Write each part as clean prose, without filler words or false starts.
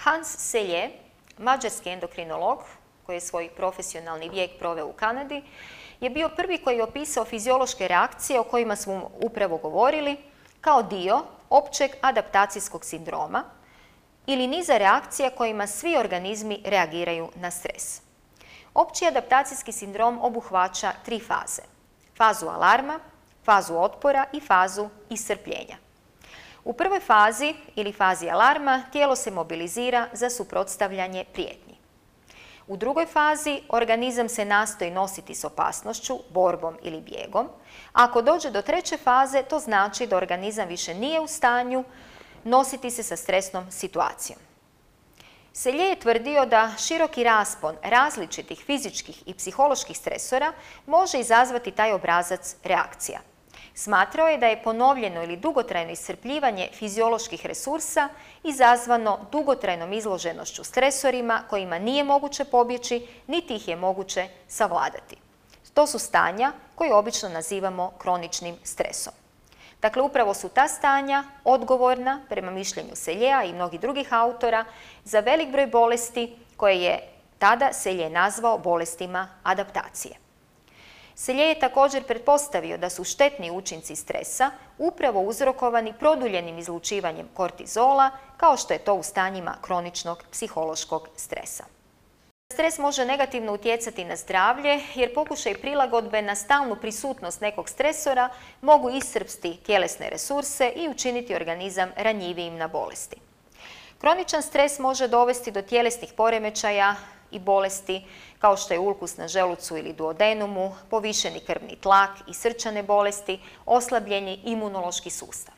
Hans Selye, mađarski endokrinolog, koji je svoj profesionalni vijek proveo u Kanadi, je bio prvi koji je opisao fiziološke reakcije o kojima smo upravo govorili kao dio općeg adaptacijskog sindroma ili niza reakcija kojima svi organizmi reagiraju na stres. Opći adaptacijski sindrom obuhvaća 3 faze. Fazu alarma, fazu otpora i fazu iscrpljenja. U prvoj fazi ili fazi alarma tijelo se mobilizira za suprotstavljanje prijetnji. U drugoj fazi organizam se nastoji nositi s opasnošću, borbom ili bijegom. Ako dođe do treće faze, to znači da organizam više nije u stanju nositi se sa stresnom situacijom. Selye je tvrdio da široki raspon različitih fizičkih i psiholoških stresora može izazvati taj obrazac reakcija. Smatrao je da je ponovljeno ili dugotrajno iscrpljivanje fizioloških resursa izazvano dugotrajnom izloženošću stresorima kojima nije moguće pobjeći, niti ih je moguće savladati. To su stanja koje obično nazivamo kroničnim stresom. Dakle, upravo su ta stanja odgovorna, prema mišljenju Selyeja i mnogih drugih autora, za velik broj bolesti koje je tada Selye nazvao bolestima adaptacije. Selye je također pretpostavio da su štetni učinci stresa upravo uzrokovani produljenim izlučivanjem kortizola, kao što je to u stanjima kroničnog psihološkog stresa. Stres može negativno utjecati na zdravlje jer pokušaj prilagodbe na stalnu prisutnost nekog stresora mogu iscrpsti tjelesne resurse i učiniti organizam ranjivijim na bolesti. Kroničan stres može dovesti do tjelesnih poremećaja i bolesti kao što je ulkus na želucu ili duodenumu, povišeni krvni tlak i srčane bolesti, oslabljeni imunološki sustav.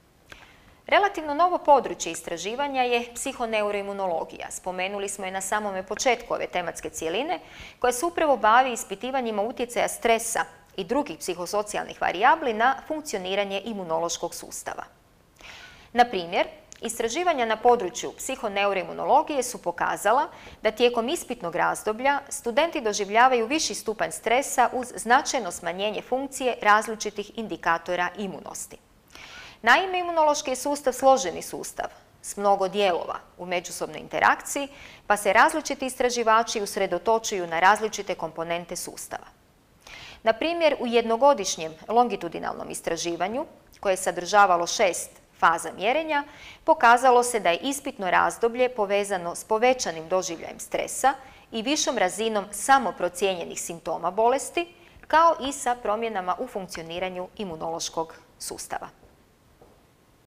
Relativno novo područje istraživanja je psihoneuroimunologija. Spomenuli smo je na samome početku ove tematske cjeline, koja se upravo bavi ispitivanjima utjecaja stresa i drugih psihosocijalnih varijabli na funkcioniranje imunološkog sustava. Na primjer, istraživanja na području psihoneuroimunologije su pokazala da tijekom ispitnog razdoblja studenti doživljavaju viši stupanj stresa uz značajno smanjenje funkcije različitih indikatora imunosti. Naime, imunološki je sustav složeni sustav s mnogo dijelova u međusobnoj interakciji, pa se različiti istraživači usredotočuju na različite komponente sustava. Na primjer, u jednogodišnjem longitudinalnom istraživanju, koje je sadržavalo 6 faza mjerenja, pokazalo se da je ispitno razdoblje povezano s povećanim doživljajem stresa i višom razinom samoprocijenjenih simptoma bolesti, kao i sa promjenama u funkcioniranju imunološkog sustava.